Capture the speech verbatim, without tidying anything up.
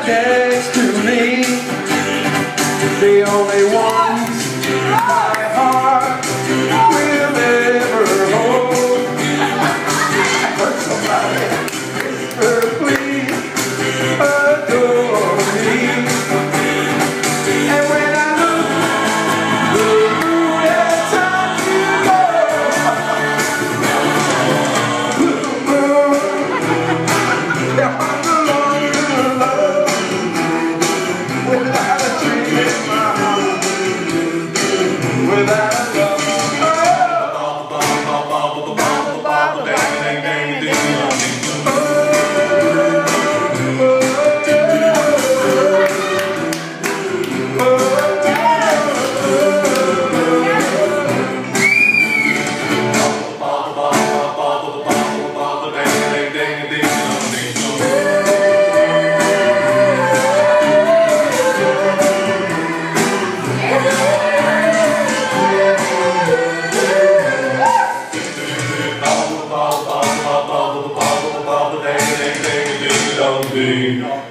right next to me, the only ones my heart will ever hold. But somebody whisper, please adore me. And when I look, look where time you go. If I belong to love without a dream in my heart, without a love. Ding, ding, ding, ding, ding, ding, ding, ding.